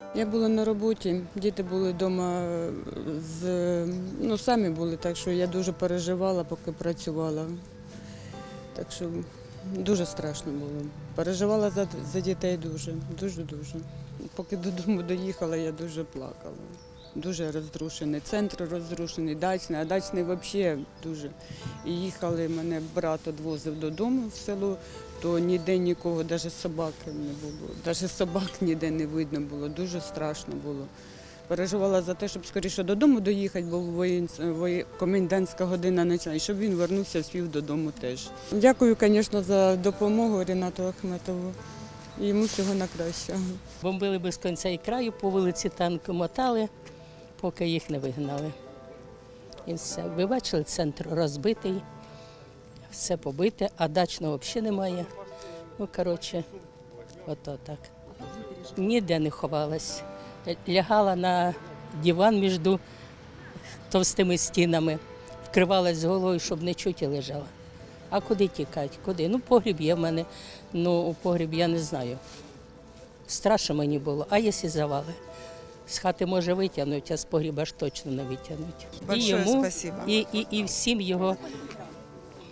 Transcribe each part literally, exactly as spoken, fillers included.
Я була на роботі, діти були вдома, з, ну, самі були, так що я дуже переживала, поки працювала. Так що дуже страшно було. Переживала за, за дітей дуже, дуже-дуже. Поки додому доїхала, я дуже плакала. Дуже розрушений, центр розрушений, дачний, а дачний взагалі дуже. І їхали, мене брат відвозив додому в село, то ніде нікого, навіть собаки не було, навіть собак ніде не видно було, дуже страшно було. Переживала за те, щоб скоріше додому доїхати, бо воєн... воєн... комендантська година почала, і щоб він вернувся, спів додому теж. Дякую, звісно, за допомогу Рінату Ахметову. І йому всього найкращого. Бомбили без кінця і краю, по вулиці танки мотали, поки їх не вигнали. І все. Ви бачили, центр розбитий, все побите, а дачного взагалі немає. Ну, коротше, ото так. Ніде не ховалась. Лягала на диван між товстими стінами, вкривалась з головою, щоб не чути, лежала. А куди тікати? Куди? Ну, погріб є в мене, ну, у погріб я не знаю. Страшно мені було, а якщо завали? З хати може витягнути, а з погріба ж точно не витягнуть. І йому, і, і, і всім його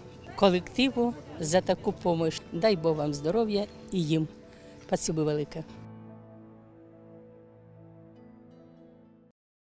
колективу за таку допомогу. Дай Бог вам здоров'я і їм. Спасибо велике.